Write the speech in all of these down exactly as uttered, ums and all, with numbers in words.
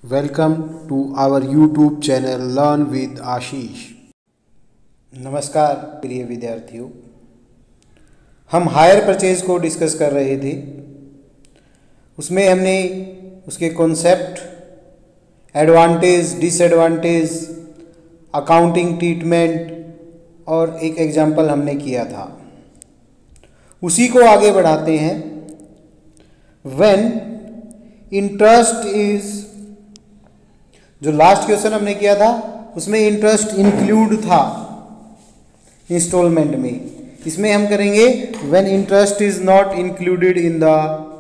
Welcome to our YouTube channel learn with Ashish. नमस्कार प्रिय विद्यार्थियों, हम हायर परचेज को डिस्कस कर रहे थे। उसमें हमने उसके concept, advantage, disadvantage, accounting treatment और एक एग्जाम्पल हमने किया था। उसी को आगे बढ़ाते हैं। व्हेन इंटरेस्ट इज, जो लास्ट क्वेश्चन हमने किया था उसमें इंटरेस्ट इंक्लूड था इंस्टॉलमेंट में। इसमें हम करेंगे when interest is not included in the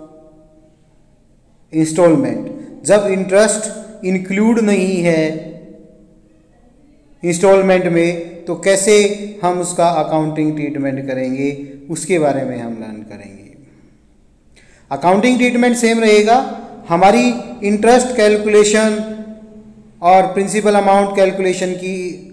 installment. जब इंटरेस्ट इंक्लूड नहीं है इंस्टॉलमेंट में तो कैसे हम उसका अकाउंटिंग ट्रीटमेंट करेंगे, उसके बारे में हम लर्न करेंगे। अकाउंटिंग ट्रीटमेंट सेम रहेगा, हमारी इंटरेस्ट कैलकुलेशन और प्रिंसिपल अमाउंट कैलकुलेशन की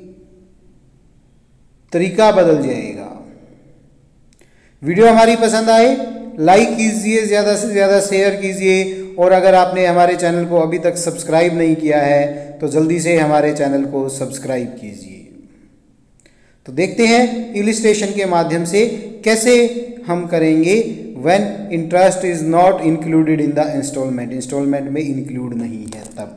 तरीका बदल जाएगा। वीडियो हमारी पसंद आए लाइक कीजिए, ज़्यादा से ज़्यादा शेयर कीजिए, और अगर आपने हमारे चैनल को अभी तक सब्सक्राइब नहीं किया है तो जल्दी से हमारे चैनल को सब्सक्राइब कीजिए। तो देखते हैं इलिस्ट्रेशन के माध्यम से कैसे हम करेंगे when interest is not included in the installment. Installment में इंक्लूड नहीं है तब।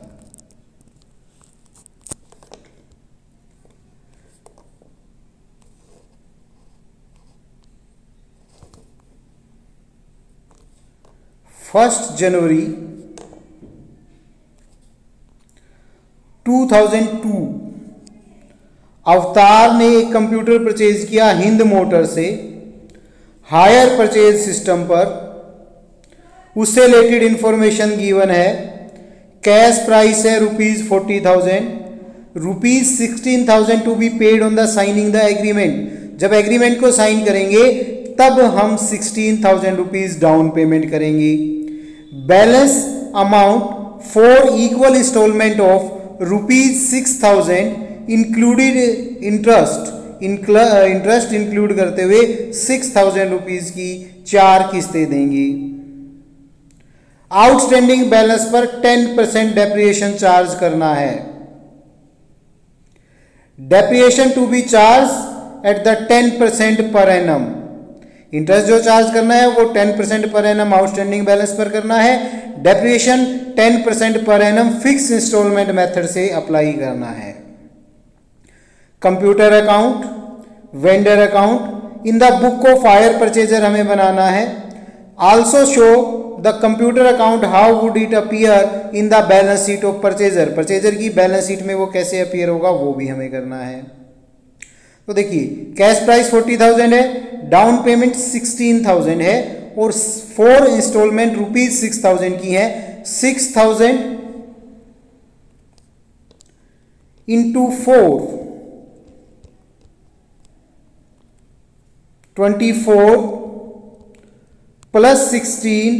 फर्स्ट जनवरी दो हज़ार दो अवतार ने एक कंप्यूटर परचेज किया हिंद मोटर से हायर परचेज सिस्टम पर। उससे रिलेटेड इंफॉर्मेशन गिवन है। कैश प्राइस है rupees forty thousand, rupees sixteen thousand to be paid on the signing the agreement. जब एग्रीमेंट को साइन करेंगे तब हम sixteen thousand rupees down payment करेंगे। Balance amount for equal installment of rupees six thousand included interest interest include करते हुए six thousand rupees की चार किस्तें देंगे। आउटस्टैंडिंग बैलेंस पर टेन परसेंट डेप्रिएशन चार्ज करना है। Depreciation to be charge at the ten percent per annum. Interest जो चार्ज करना है वो ten percent per annum outstanding balance पर करना है। Depreciation ten percent per annum fix installment method से अप्लाई करना है। Computer account, vendor account in the book of hire purchaser हमें बनाना है। Also show the computer account how would it appear in the balance sheet of purchaser. Purchaser की balance sheet में वो कैसे अपीयर होगा वो भी हमें करना है। तो देखिए, कैश प्राइस फोर्टी थाउजेंड है, डाउन पेमेंट सिक्सटीन थाउजेंड है और four installment rupees six thousand की है। Six thousand into four twenty four plus sixteen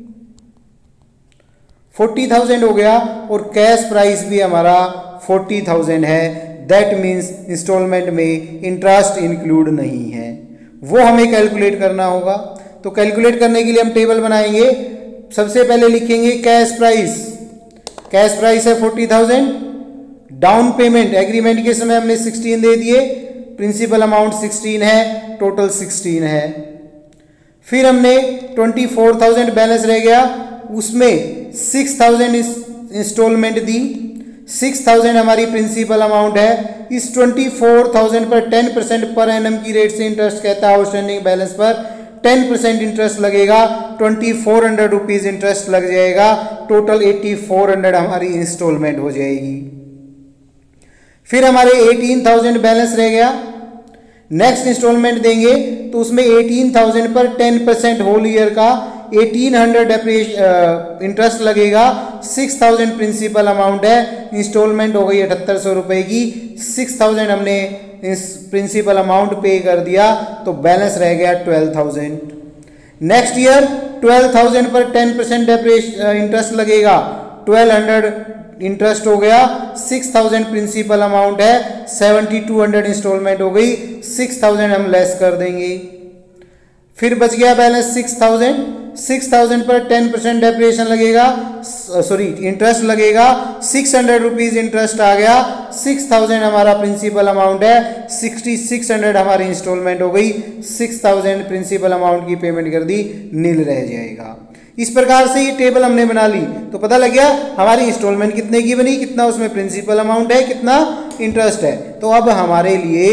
forty thousand हो गया और कैश प्राइस भी हमारा फोर्टी थाउजेंड है। दैट मीन्स इंस्टॉलमेंट में इंटरेस्ट इंक्लूड नहीं है, वो हमें कैलकुलेट करना होगा। तो कैलकुलेट करने के लिए हम टेबल बनाएंगे। सबसे पहले लिखेंगे कैश प्राइस। कैश प्राइस है forty thousand, down payment agreement के समय हमने सिक्सटीन दे दिए, प्रिंसिपल अमाउंट सिक्सटीन है, टोटल सिक्सटीन है। फिर हमने ट्वेंटी फोर थाउजेंड बैलेंस रह गया, उसमें सिक्स थाउजेंड इंस्टॉलमेंट दी। सिक्स थाउजेंड हमारी प्रिंसिपल अमाउंट है। इस ट्वेंटी फोर थाउजेंड पर टेन परसेंट पर एनम की रेट से इंटरेस्ट कहता है आउटस्टैंडिंग बैलेंस पर टेन परसेंट इंटरेस्ट लगेगा। Twenty four hundred rupees interest लग जाएगा। टोटल एट्टी फोर हंड्रेड हमारी इंस्टॉलमेंट हो जाएगी। फिर हमारे एटीन थाउजेंड बैलेंस रह गया। नेक्स्ट इंस्टॉलमेंट देंगे तो उसमें एटीन थाउजेंड पर टेन परसेंट होल ईयर का एटीन हंड्रेड इंटरेस्ट लगेगा। सिक्स थाउजेंड प्रिंसिपल अमाउंट है, इंस्टॉलमेंट हो गई अठहत्तर सौ रुपए की। सिक्स थाउजेंड हमने इस प्रिंसिपल अमाउंट पे कर दिया तो बैलेंस रह गया twelve thousand. Next year twelve thousand पर टेन परसेंट इंटरेस्ट लगेगा, ट्वेल्व हंड्रेड इंटरेस्ट हो गया। सिक्स थाउजेंड प्रिंसिपल अमाउंट है, सेवेंटी टू हंड्रेड इंस्टॉलमेंट हो गई। सिक्स थाउजेंड हम लेस कर देंगे। फिर बच गया balance six thousand. Six thousand पर टेन परसेंट डेप्रिएशन लगेगा, सॉरी इंटरेस्ट लगेगा, सिक्स हंड्रेड रुपीज इंटरेस्ट आ गया, सिक्स थाउजेंड हमारा प्रिंसिपल अमाउंट है, सिक्सटी सिक्स हंड्रेड हमारी इंस्टॉलमेंट हो गई, सिक्स थाउजेंड प्रिंसिपल अमाउंट की पेमेंट कर दी, नील रह जाएगा। इस प्रकार से ये टेबल हमने बना ली तो पता लग गया हमारी इंस्टॉलमेंट कितने की बनी, कितना उसमें प्रिंसिपल अमाउंट है, कितना इंटरेस्ट है। तो अब हमारे लिए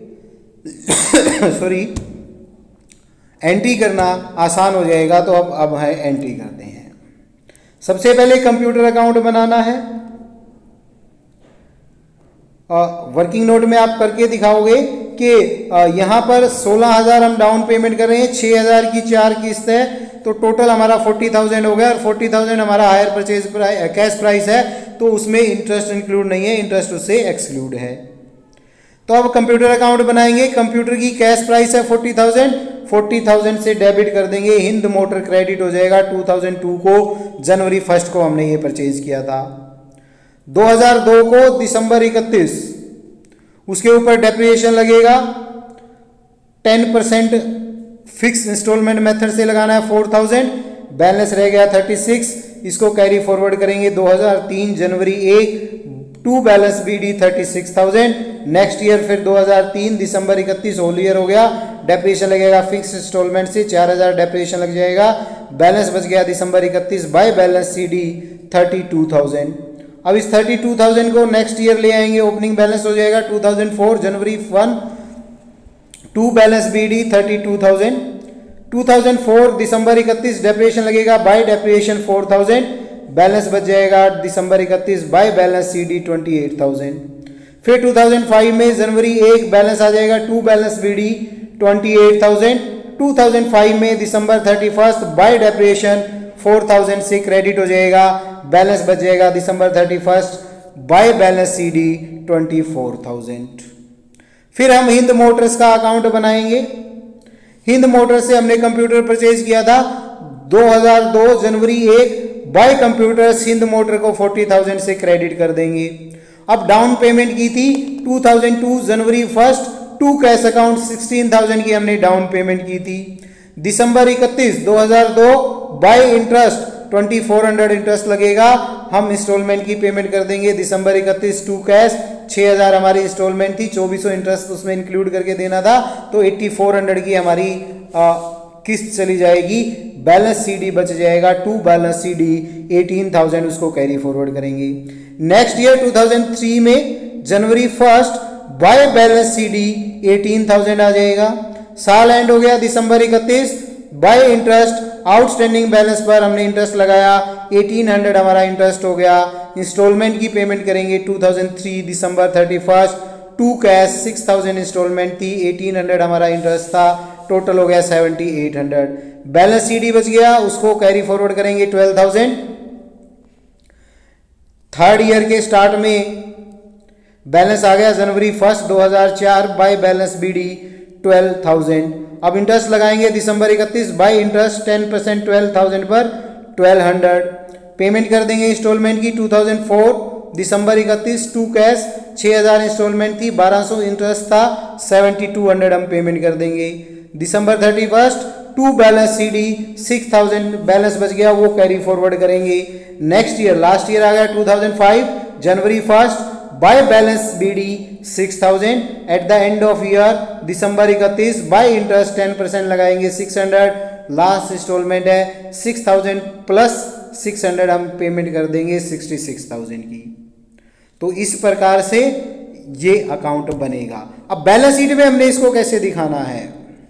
सॉरी एंट्री करना आसान हो जाएगा। तो अब अब है एंट्री करते हैं। सबसे पहले कंप्यूटर अकाउंट बनाना है। वर्किंग नोट में आप करके दिखाओगे कि यहाँ पर सोलह हजार हम डाउन पेमेंट कर रहे हैं, छः हजार की चार किस्त है, तो टोटल हमारा फोर्टी थाउजेंड हो गया और फोर्टी थाउजेंड हमारा hire purchase price cash price है, तो उसमें इंटरेस्ट इंक्लूड नहीं है, इंटरेस्ट उससे एक्सक्लूड है। तो अब कंप्यूटर अकाउंट बनाएंगे। कंप्यूटर की कैश प्राइस है फोर्टी थाउजेंड, फोर्टी थाउजेंड से डेबिट कर देंगे, हिंद मोटर क्रेडिट हो जाएगा। टू थाउजेंड टू को जनवरी फर्स्ट को हमने ये परचेज किया था, दो हज़ार दो को दिसंबर इकतीस, उसके ऊपर डेप्रिसिएशन लगेगा, ten percent fix installment method से लगाना है फोर थाउजेंड, बैलेंस रह गया थर्टी सिक्स, इसको कैरी फॉरवर्ड करेंगे दो हज़ार तीन जनवरी एक, to balance B D thirty six thousand, next year फिर दो हज़ार तीन दिसंबर इकतीस होल ईयर हो गया, डेप्रिसिएशन लगेगा फिक्स इंस्टॉलमेंट से चार हज़ार डेप्रिसिएशन लग जाएगा, बैलेंस बच गया दिसंबर इकतीस by balance C D thirty two thousand. अब इस थर्टी टू थाउजेंड को नेक्स्ट ईयर ले आएंगे, ओपनिंग बैलेंस हो जाएगा two thousand four January one, to balance B D thirty two thousand, two thousand four दिसंबर इकतीस डेप्रिसिएशन लगेगा by depreciation four thousand, balance बच जाएगा दिसंबर इकतीस by balance C D twenty eight thousand. फिर टू थाउजेंड फाइव में जनवरी एक बैलेंस आ जाएगा to balance B D twenty eight thousand, two thousand five में December thirty first by depreciation four thousand से क्रेडिट हो जाएगा, बैलेंस बच जाएगा December thirty first by balance C D twenty four thousand. फिर हम हिंद मोटर्स का अकाउंट बनाएंगे। हिंद मोटर्स से हमने कंप्यूटर परचेज किया था दो हज़ार दो जनवरी एक, बाय कंप्यूटर्स हिंद मोटर को फोर्टी थाउजेंड से क्रेडिट कर देंगे। अब डाउन पेमेंट की थी two thousand two January first, to cash account sixteen thousand की हमने डाउन पेमेंट की थी। दिसंबर इकतीस दो हज़ार दो by interest twenty four hundred interest लगेगा, हम इंस्टॉलमेंट की पेमेंट कर देंगे दिसंबर इकतीस टू कैश, छः हज़ार हमारी इंस्टॉलमेंट थी, चौबीस सौ इंटरेस्ट उसमें इंक्लूड करके देना था, तो एट्टी फोर हंड्रेड की हमारी आ, किस्त चली जाएगी, बैलेंस सी डी बच जाएगा, to balance C D eighteen thousand, उसको कैरी फॉरवर्ड करेंगे। Next year two thousand three में January first by balance C D eighteen thousand आ जाएगा, साल एंड हो गया दिसंबर इकतीस, बाय इंटरेस्ट आउटस्टैंडिंग बैलेंस पर हमने इंटरेस्ट लगाया एटीन हंड्रेड हमारा इंटरेस्ट हो गया, इंस्टॉलमेंट की पेमेंट करेंगे two thousand three December thirty first, to cash six thousand installment थी, एटीन हंड्रेड हमारा इंटरेस्ट था, टोटल हो गया seventy eight hundred, balance CD बच गया, उसको कैरी फॉरवर्ड करेंगे ट्वेल्व थाउजेंड। थर्ड ईयर के स्टार्ट में बैलेंस आ गया जनवरी फर्स्ट दो हज़ार चार by balance BD twelve thousand. अब इंटरेस्ट लगाएंगे दिसंबर इकतीस by interest ten percent twelve thousand पर ट्वेल्व हंड्रेड, पेमेंट कर देंगे इंस्टॉलमेंट की टू थाउजेंड फोर दिसंबर इकतीस, टू कैश छः हज़ार इंस्टॉलमेंट थी, बारह सौ इंटरेस्ट था, सेवेंटी टू हंड्रेड हम पेमेंट कर देंगे December thirty first, to balance C D six thousand balance बच गया, वो कैरी फॉरवर्ड करेंगे। नेक्स्ट ईयर लास्ट ईयर आ गया two thousand five January first by balance BD six thousand, at the end of year दिसंबर इकतीस by interest ten percent लगाएंगे six hundred, last installment है six thousand plus six hundred हम payment कर देंगे sixty six thousand की। तो इस प्रकार से ये अकाउंट बनेगा। अब बैलेंस शीट में हमने इसको कैसे दिखाना है,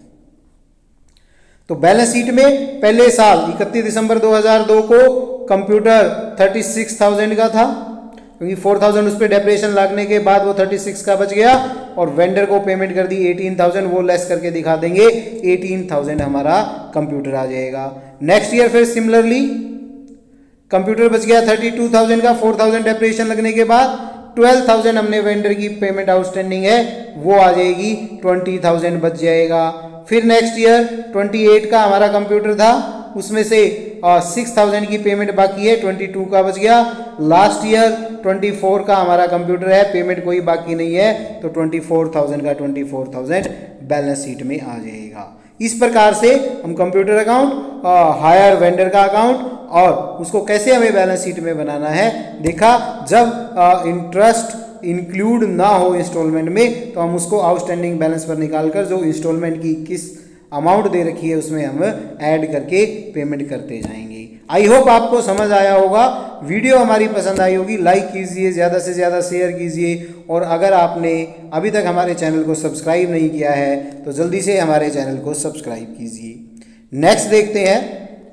तो बैलेंस शीट में पहले साल इकतीस दिसंबर दो हज़ार दो को कंप्यूटर थर्टी सिक्स थाउजेंड का था, क्योंकि फोर थाउजेंड उस पर डेप्रिसिएशन लगने के बाद वो थर्टी सिक्स का बच गया, और वेंडर को पेमेंट कर दी एटीन थाउजेंड, वो लेस करके दिखा देंगे एटीन थाउजेंड हमारा कंप्यूटर आ जाएगा। नेक्स्ट ईयर फिर सिमिलरली कंप्यूटर बच गया थर्टी टू थाउजेंड का, फोर थाउजेंड डेप्रिसिएशन लगने के बाद ट्वेल्व थाउजेंड हमने वेंडर की पेमेंट आउटस्टैंडिंग है वो आ जाएगी, ट्वेंटी थाउजेंड बच जाएगा। फिर नेक्स्ट ईयर ट्वेंटी एट का हमारा कंप्यूटर था, उसमें से सिक्स थाउजेंड की पेमेंट बाकी है, ट्वेंटी टू का बच गया। लास्ट ईयर ट्वेंटी फोर का हमारा कंप्यूटर है, पेमेंट कोई बाकी नहीं है, तो ट्वेंटी फोर थाउजेंड का twenty four thousand balance sheet में आ जाएगा। इस प्रकार से हम कंप्यूटर अकाउंट, हायर वेंडर का अकाउंट और उसको कैसे हमें बैलेंस शीट में बनाना है देखा। जब इंटरेस्ट इंक्लूड ना हो इंस्टॉलमेंट में तो हम उसको आउटस्टैंडिंग बैलेंस पर निकालकर जो इंस्टॉलमेंट की किस अमाउंट दे रखी है उसमें हम ऐड करके पेमेंट करते जाएंगे। आई होप आपको समझ आया होगा। वीडियो हमारी पसंद आई होगी, लाइक कीजिए, ज़्यादा से ज़्यादा शेयर कीजिए और अगर आपने अभी तक हमारे चैनल को सब्सक्राइब नहीं किया है तो जल्दी से हमारे चैनल को सब्सक्राइब कीजिए। नेक्स्ट देखते हैं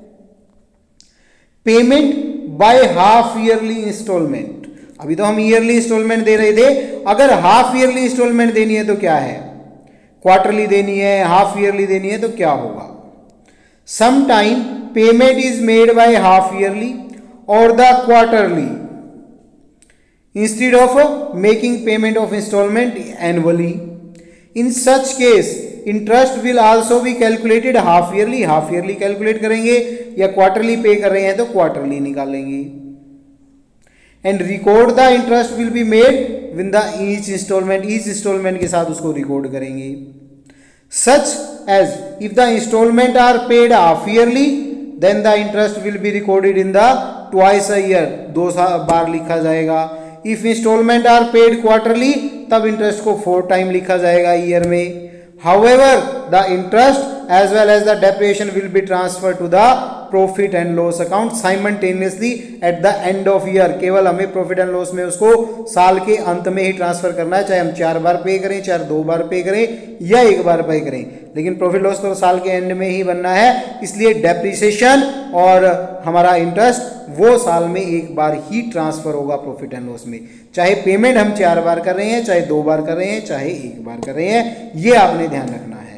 payment by half yearly installment. अभी तो हम ईयरली इंस्टॉलमेंट दे रहे थे, अगर हाफ ईयरली इंस्टॉलमेंट देनी है तो क्या है, क्वार्टरली देनी है, हाफ ईयरली देनी है तो क्या होगा। Sometime payment is made by half yearly और the quarterly instead of making payment of installment annually. In such case interest will also be calculated half yearly, half yearly calculate करेंगे, या quarterly पे कर रहे हैं तो क्वार्टरली निकालेंगे। And record the interest will be made with the each installment, each installment के साथ उसको रिकॉर्ड करेंगे। Such as if the installment are paid half yearly then the interest will be recorded in the twice a year, दो बार लिखा जाएगा। If installment are paid quarterly तब interest को फोर टाइम लिखा जाएगा ईयर में। However, the interest as well as the depreciation will be transferred to the profit and loss account simultaneously at the end of year। केवल हमें profit and loss में उसको साल के अंत में ही ट्रांसफर करना है, चाहे हम चार बार पे करें, चाहे दो बार पे करें या एक बार पे करें, लेकिन प्रॉफिट लॉस तो साल के एंड में ही बनना है। इसलिए डेप्रिसिएशन और हमारा इंटरेस्ट वो साल में एक बार ही ट्रांसफर होगा प्रॉफिट एंड लॉस में, चाहे पेमेंट हम चार बार कर रहे हैं, चाहे दो बार कर रहे हैं, चाहे एक बार कर रहे हैं, ये आपने ध्यान रखना है।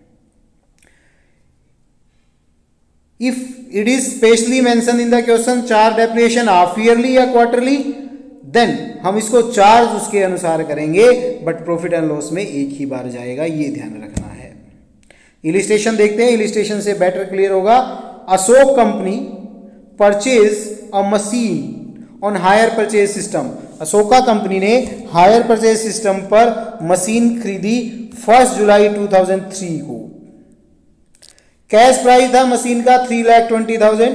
If it is specially mention in the question charge depreciation half yearly या क्वार्टरली, देन हम इसको चार्ज उसके अनुसार करेंगे, बट प्रॉफिट एंड लॉस में एक ही बार जाएगा, ये ध्यान रखना है। इलिस्ट्रेशन देखते हैं, इलिस्ट्रेशन से बेटर क्लियर होगा। Ashok company purchase a machine on hire purchase system. Ashoka company ने हायर परचेज सिस्टम पर मशीन खरीदी first July two thousand three को। कैश प्राइस था मशीन का three lakh twenty thousand.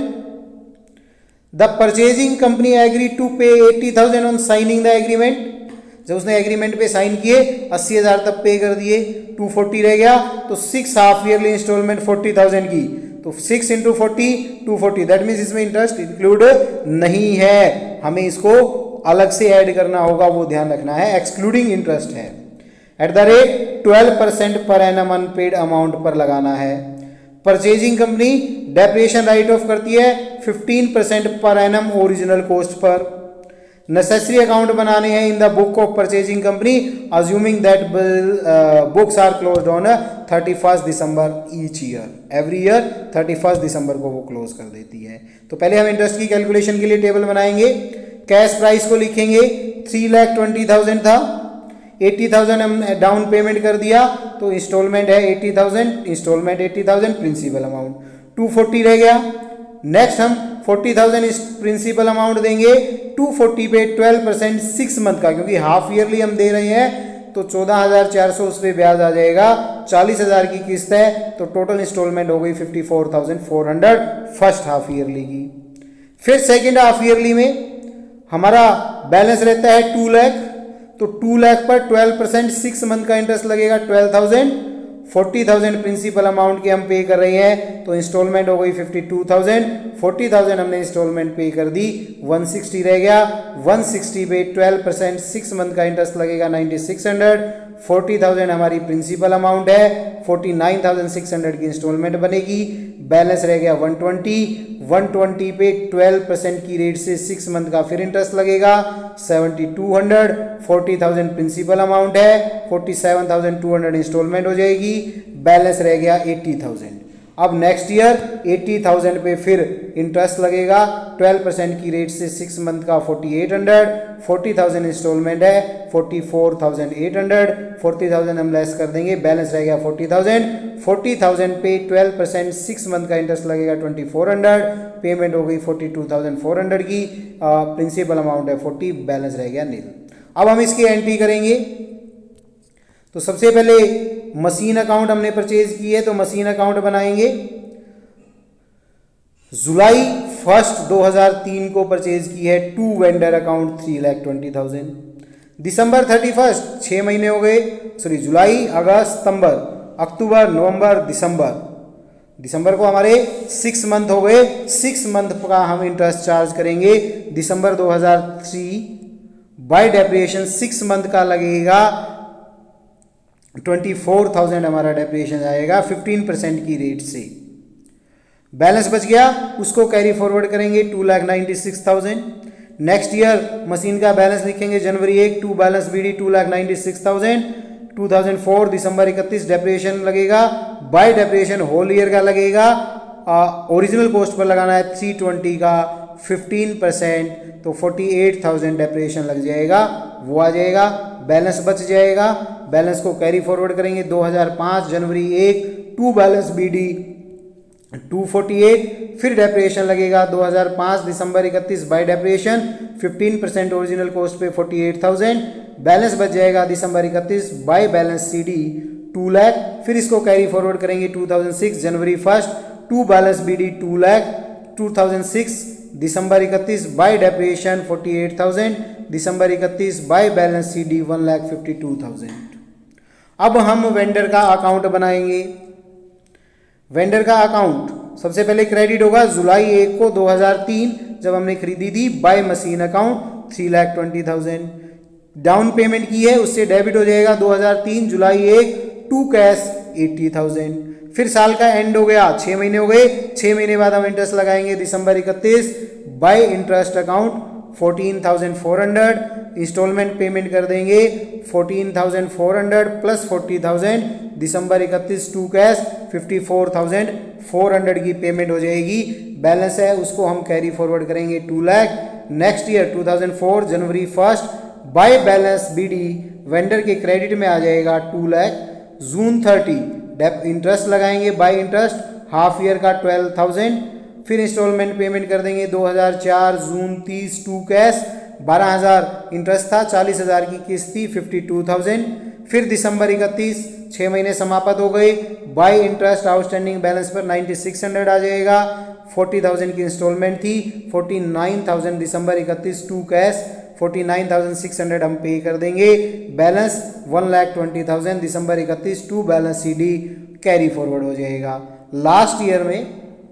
The purchasing company agree to pay eighty thousand on signing the agreement. जब उसने agreement पे sign किए अस्सी हजार तक पे कर दिए, टू फोर्टी रह गया, तो six half yearly installment forty thousand की, तो six into forty two forty, that means इसमें इंटरेस्ट इंक्लूड नहीं है, हमें इसको अलग से ऐड करना होगा, वो ध्यान रखना है, एक्सक्लूडिंग इंटरेस्ट है। At the rate twelve percent per annum unpaid amount पर लगाना है। Purchasing company depreciation write off करती है fifteen percent per annum original cost पर। नेसेसरी अकाउंट बनाने हैं in the book of purchasing company assuming that books are closed on thirty first December each year. Every year thirty first December को वो close कर देती है। तो पहले हम इंटरेस्ट की कैलकुलेशन के लिए टेबल बनाएंगे। कैश प्राइस को लिखेंगे, थ्री लाख ट्वेंटी थाउजेंड था, एट्टी थाउजेंड हम डाउन पेमेंट कर दिया, तो इंस्टॉलमेंट है eighty thousand, installment eighty thousand, principal amount two forty रह गया। नेक्स्ट हम फोर्टी थाउजेंड प्रिंसिपल अमाउंट देंगे, टू फोर्टी पे ट्वेल्व परसेंट सिक्स मंथ का, क्योंकि हाफ ईयरली हम दे रहे हैं तो चौदह हजार चार सौ उस पर ब्याज आ जाएगा, चालीस हजार की किस्त है, तो टोटल इंस्टॉलमेंट हो गई fifty four thousand four hundred first half yearly की। फिर सेकेंड हाफ ईयरली में हमारा बैलेंस रहता है टू लाख, तो टू लाख पर ट्वेल्व परसेंट सिक्स मंथ का इंटरेस्ट लगेगा twelve thousand, forty thousand principal amount की हम पे कर रहे हैं, तो इंस्टॉलमेंट हो गई fifty two thousand, forty thousand हमने इंस्टॉलमेंट पे कर दी, वन सिक्सटी रह गया, वन सिक्सटी पे ट्वेल्व परसेंट सिक्स मंथ का इंटरेस्ट लगेगा ninety six hundred, forty thousand हमारी प्रिंसिपल अमाउंट है, forty nine thousand six hundred की इंस्टॉलमेंट बनेगी, बैलेंस रह गया वन ट्वेंटी, वन ट्वेंटी पे ट्वेल्व परसेंट की रेट से सिक्स मंथ का फिर इंटरेस्ट लगेगा seventy two hundred, forty thousand principal amount है, forty seven thousand two hundred installment हो जाएगी, बैलेंस रह गया एट्टी थाउजेंड। अब नेक्स्ट ईयर एट्टी थाउजेंड पे फिर इंटरेस्ट लगेगा ट्वेल्व परसेंट की रेट से सिक्स मंथ का forty eight hundred, forty thousand installment है, forty four thousand eight hundred, forty thousand हम लेस कर देंगे, बैलेंस रह गया फोर्टी थाउजेंड, फोर्टी थाउजेंड पे ट्वेल्व परसेंट सिक्स मंथ का इंटरेस्ट लगेगा ट्वेंटी फोर हंड्रेड, पेमेंट हो गई forty two thousand four hundred की, प्रिंसिपल अमाउंट है फोर्टी, बैलेंस रह गया नील। अब हम इसकी एंट्री करेंगे, तो सबसे पहले मशीन अकाउंट हमने परचेज की है तो मशीन अकाउंट बनाएंगे। जुलाई फर्स्ट दो हज़ार तीन को परचेज की है to vendor account three lakh twenty thousand. December thirty first छः महीने हो गए, सॉरी जुलाई अगस्त सितंबर अक्टूबर नवंबर दिसंबर, दिसंबर को हमारे सिक्स मंथ हो गए, सिक्स मंथ का हम इंटरेस्ट चार्ज करेंगे। दिसंबर दो हज़ार three by depreciation six month का लगेगा ट्वेंटी फोर थाउजेंड हमारा डेप्रिएशन आएगा फिफ्टीन परसेंट की रेट से। बैलेंस बच गया उसको कैरी फॉरवर्ड करेंगे two lakh ninety six thousand. Next year machine का बैलेंस लिखेंगे जनवरी एक to balance B D two lakh ninety six thousand. Two thousand four दिसंबर इकतीस डेप्रिएशन लगेगा, बाय डेप्रिएशन होल ईयर का लगेगा, ओरिजिनल कॉस्ट पर लगाना है थ्री ट्वेंटी का फिफ्टीन परसेंट, तो फोर्टी एट थाउजेंड डेप्रिएशन लग जाएगा, वो आ जाएगा। बैलेंस बच जाएगा, बैलेंस को कैरी फॉरवर्ड करेंगे दो हज़ार पाँच जनवरी एक to balance B D two forty eight, फिर डेप्रिएशन लगेगा दो हज़ार पाँच दिसंबर इकतीस by depreciation fifteen percent original cost पे फोर्टी एट थाउजेंड। बैलेंस बच जाएगा दिसंबर इकतीस by balance C D two lakh, फिर इसको कैरी फॉरवर्ड करेंगे two thousand six January first to balance B D two lakh, two thousand six दिसंबर इकतीस by depreciation forty eight thousand, दिसंबर इकतीस by balance C D one lakh fifty two thousand. अब हम vendor का अकाउंट बनाएंगे। वेंडर का अकाउंट सबसे पहले क्रेडिट होगा जुलाई एक को दो हज़ार तीन जब हमने खरीदी थी by machine account three lakh twenty thousand. Down payment की है उससे डेबिट हो जाएगा दो हज़ार तीन जुलाई एक टू कैश एट्टी थाउजेंड। फिर साल का एंड हो गया, छः महीने हो गए, छः महीने बाद हम इंटरेस्ट लगाएंगे दिसंबर इकतीस by interest account fourteen thousand four hundred, installment payment कर देंगे fourteen thousand four hundred plus forty thousand, दिसंबर इकतीस to cash fifty four thousand four hundred की पेमेंट हो जाएगी। बैलेंस है उसको हम कैरी फॉरवर्ड करेंगे two lakh. Next year two thousand four January first by balance B D vendor के क्रेडिट में आ जाएगा टू लाख। जून थर्टी डेप इंटरेस्ट लगाएंगे बाय इंटरेस्ट हाफ ईयर का ट्वेल्व थाउजेंड, फिर इंस्टॉलमेंट पेमेंट कर देंगे दो हज़ार चार जून तीस टू कैश बारह हज़ार इंटरेस्ट था, चालीस हज़ार की किस्त थी फिफ्टी टू थाउजेंड। फिर दिसंबर इकतीस छः महीने समाप्त हो गए, बाय इंटरेस्ट आउटस्टैंडिंग बैलेंस पर नाइन्टी सिक्स हंड्रेड आ जाएगा, फोर्टी थाउजेंड की इंस्टॉलमेंट थी, फोर्टी नाइन थाउजेंड दिसंबर इकतीस to cash forty nine thousand six hundred हम पे कर देंगे। Balance one lakh twenty thousand दिसंबर इकतीस to balance C D carry forward हो जाएगा। लास्ट ईयर में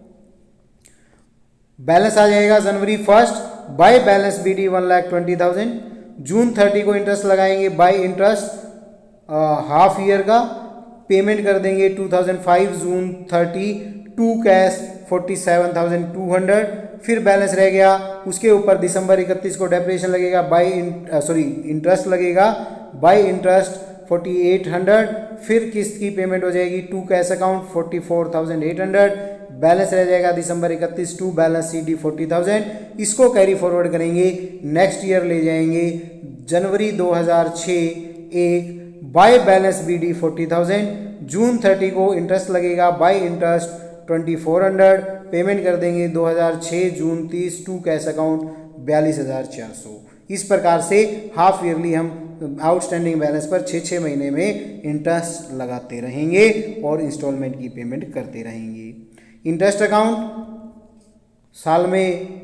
बैलेंस आ जाएगा January first by balance B D one lakh twenty thousand, June thirty को इंटरेस्ट लगाएंगे बाय इंटरेस्ट हाफ ईयर का, पेमेंट कर देंगे two thousand five June thirty to cash forty seven thousand two hundred, फिर balance रह गया उसके ऊपर दिसंबर इकतीस को डेप्रिएशन लगेगा बाय सॉरी इंटरेस्ट लगेगा by interest forty eight hundred, फिर किस्त की पेमेंट हो जाएगी to cash account forty four thousand eight hundred, balance रह जाएगा दिसंबर इकतीस to balance C D forty thousand. इसको कैरी फॉरवर्ड करेंगे नेक्स्ट ईयर ले जाएंगे जनवरी दो हज़ार छः एक by balance B D forty thousand, June thirty को इंटरेस्ट लगेगा by interest twenty four hundred, payment कर देंगे दो हज़ार छः जून तीस टू कैश अकाउंट बयालीस हज़ार चार सौ। इस प्रकार से हाफ ईयरली हम आउटस्टैंडिंग बैलेंस पर छः छः महीने में इंटरेस्ट लगाते रहेंगे और इंस्टॉलमेंट की पेमेंट करते रहेंगे। इंटरेस्ट अकाउंट साल में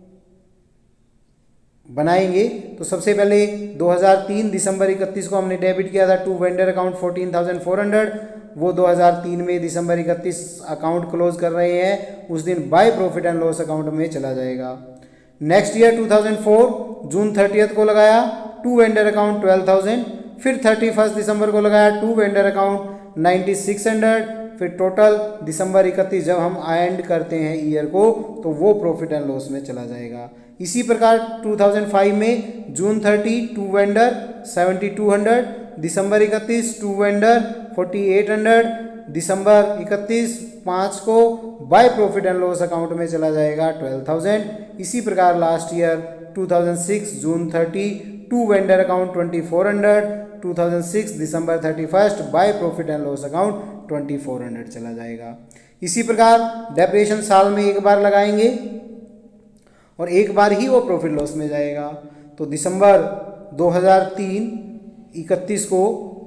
बनाएंगे तो सबसे पहले दो हज़ार तीन दिसंबर इकतीस को हमने डेबिट किया था to vendor account fourteen thousand four hundred, वो दो हज़ार तीन में दिसंबर इकतीस अकाउंट क्लोज कर रहे हैं उस दिन by profit and loss account में चला जाएगा। Next year two thousand four June thirtieth को लगाया to vendor account twelve thousand, फिर थर्टी फर्स्ट दिसंबर को लगाया to vendor account ninety six hundred, फिर टोटल दिसंबर इकतीस जब हम एंड करते हैं ईयर को तो वो प्रॉफिट एंड लॉस में चला जाएगा। इसी प्रकार टू थाउजेंड फाइव में June thirty to vendor seventy two hundred, दिसंबर इकतीस to vendor forty eight hundred, दिसंबर इकतीस पाँच को by profit and loss account में चला जाएगा ट्वेल्व थाउजेंड। इसी प्रकार last year two thousand six June thirty to vendor account twenty four hundred, two thousand six December thirty first by profit and loss account twenty four hundred चला जाएगा। इसी प्रकार डेप्रिएशन साल में एक बार लगाएंगे और एक बार ही वो प्रॉफिट लॉस में जाएगा। तो दिसंबर दो हज़ार तीन इकतीस को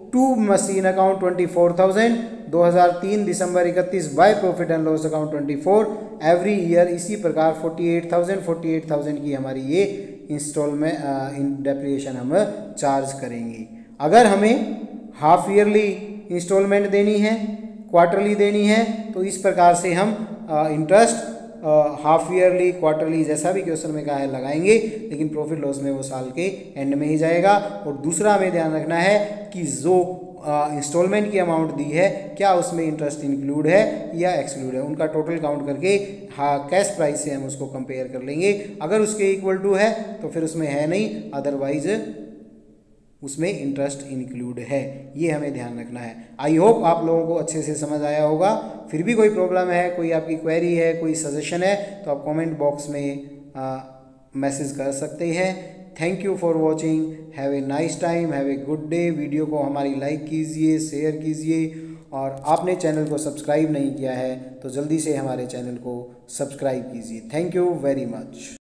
to machine account twenty four thousand, दो हज़ार तीन दिसंबर इकतीस by profit and loss account twenty four every year. इसी प्रकार forty eight thousand forty eight thousand की हमारी ये इंस्टॉलमेंट इन डेप्रिसिएशन हम चार्ज करेंगे। अगर हमें हाफ ईयरली इंस्टॉलमेंट देनी है, क्वार्टरली देनी है, तो इस प्रकार से हम इंटरेस्ट हाफ ईयरली, क्वार्टरली जैसा भी क्वेश्चन में कहा है लगाएंगे, लेकिन प्रॉफिट लॉस में वो साल के एंड में ही जाएगा। और दूसरा हमें ध्यान रखना है कि जो इंस्टॉलमेंट की अमाउंट दी है क्या उसमें इंटरेस्ट इंक्लूड है या एक्सक्लूड है, उनका टोटल काउंट करके हाँ कैश प्राइस से हम उसको कंपेयर कर लेंगे। अगर उसके इक्वल टू है तो फिर उसमें है नहीं, अदरवाइज उसमें इंटरेस्ट इंक्लूड है। ये हमें ध्यान रखना है। आई होप आप लोगों को अच्छे से समझ आया होगा। फिर भी कोई प्रॉब्लम है, कोई आपकी क्वेरी है, कोई सजेशन है, तो आप कमेंट बॉक्स में मैसेज कर सकते हैं। Thank you for watching, have a nice time, have a good day. Video को हमारी लाइक कीजिए, शेयर कीजिए, और आपने चैनल को सब्सक्राइब नहीं किया है तो जल्दी से हमारे चैनल को सब्सक्राइब कीजिए। Thank you very much.